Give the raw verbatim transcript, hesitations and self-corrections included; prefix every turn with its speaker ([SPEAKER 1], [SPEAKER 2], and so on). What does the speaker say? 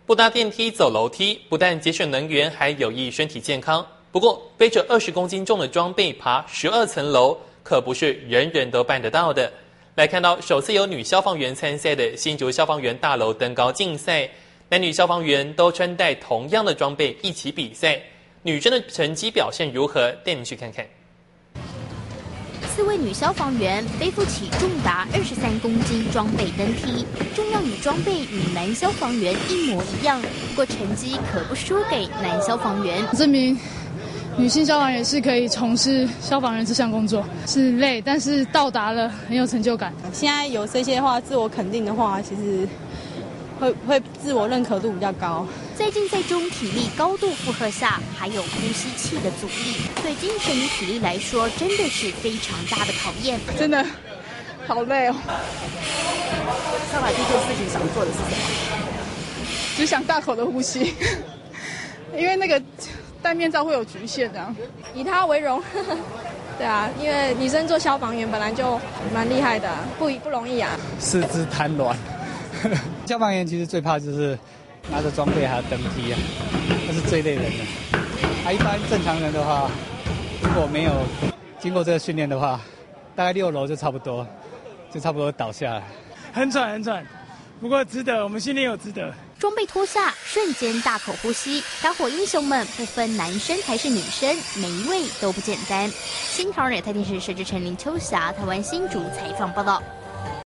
[SPEAKER 1] 不搭电梯走楼梯，不但节省能源，还有益身体健康。不过，背着二十公斤重的装备爬十二层楼，可不是人人都办得到的。来看到首次有女消防员参赛的新竹消防员大楼登高竞赛，男女消防员都穿戴同样的装备一起比赛，女生的成绩表现如何？带您去看看。
[SPEAKER 2] 四位女消防员背负起重达二十三公斤装备登梯，重量与装备与男消防员一模一样，不过成绩可不输给男消防员。
[SPEAKER 3] 证明女性消防员是可以从事消防员这项工作，是累，但是到达了很有成就感。
[SPEAKER 4] 现在有这些话，自我肯定的话，其实会会自我认可度比较高。
[SPEAKER 2] 在竞赛中，体力高度负荷下，还有呼吸器的阻力，对精神与体力来说，真的是非常大的考验。
[SPEAKER 3] 真的好累哦。
[SPEAKER 5] 上来第一件事情想做的是什么？
[SPEAKER 3] 只想大口的呼吸，因为那个戴面罩会有局限，这样
[SPEAKER 4] 以他为荣。对啊，因为女生做消防员本来就蛮厉害的，不不容易啊。
[SPEAKER 6] 四肢瘫软。消防员其实最怕就是拿着装备还要登梯啊，那是最累人的。啊，一般正常人的话，如果没有经过这个训练的话，大概六楼就差不多，就差不多倒下来。
[SPEAKER 3] 很喘很喘，不过值得，我们训练有值得。
[SPEAKER 2] 装备脱下，瞬间大口呼吸，打火英雄们不分男生还是女生，每一位都不简单。新唐人亚太电视摄制陈林秋霞，台湾新竹采访报道。